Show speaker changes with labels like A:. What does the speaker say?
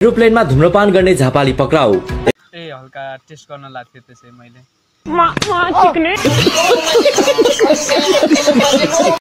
A: एरोप्लेनमा धुम्रपान गर्ने झापाली पक्राउ।
B: ए हल्का टेस्ट गर्न लाग्थ्यो त्यसै मैले